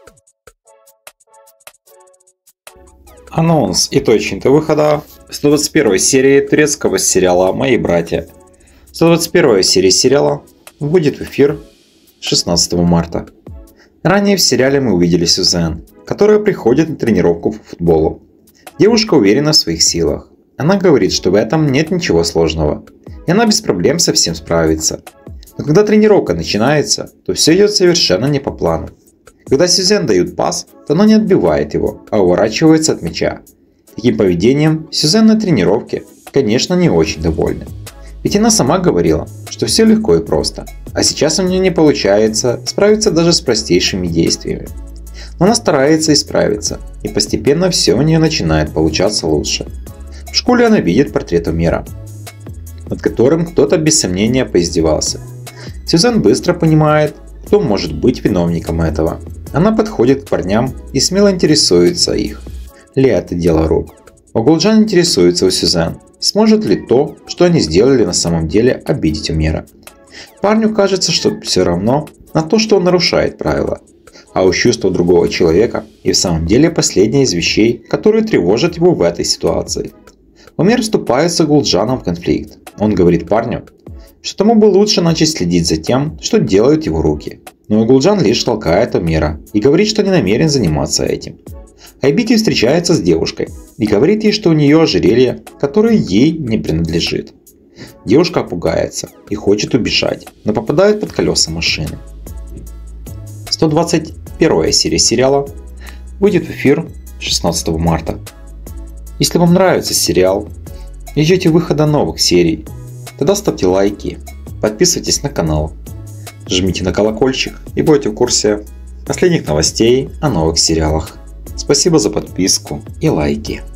Анонс и точно выхода 121 серии турецкого сериала «Мои братья». 121 серия сериала выйдет в эфир 16 марта. Ранее в сериале мы увидели Сюзан, которая приходит на тренировку по футболу. Девушка уверена в своих силах. Она говорит, что в этом нет ничего сложного, и она без проблем со всем справится. Но когда тренировка начинается, то все идет совершенно не по плану. Когда Сюзан дают пас, то она не отбивает его, а уворачивается от мяча. Таким поведением Сюзан на тренировке, конечно, не очень довольна. Ведь она сама говорила, что все легко и просто, а сейчас у нее не получается справиться даже с простейшими действиями. Но она старается исправиться, и постепенно все у нее начинает получаться лучше. В школе она видит портрет Умера, над которым кто-то без сомнения поиздевался. Сюзан быстро понимает, кто может быть виновником этого. Она подходит к парням и смело интересуется их. Ли это дело рук? Огулджан интересуется у Сюзан, сможет ли то, что они сделали на самом деле, обидеть Умера. Парню кажется, что все равно на то, что он нарушает правила. А уж чувство другого человека и в самом деле последняя из вещей, которые тревожат его в этой ситуации. Умер вступает с Огулджаном в конфликт. Он говорит парню, что тому бы лучше начать следить за тем, что делают его руки. Но Огулджан лишь толкает Умера и говорит, что не намерен заниматься этим. Айбики встречается с девушкой и говорит ей, что у нее ожерелье, которое ей не принадлежит. Девушка пугается и хочет убежать, но попадает под колеса машины. 121 серия сериала выйдет в эфир 16 марта. Если вам нравится сериал и ждете выхода новых серий, тогда ставьте лайки, подписывайтесь на канал, жмите на колокольчик и будете в курсе последних новостей о новых сериалах. Спасибо за подписку и лайки.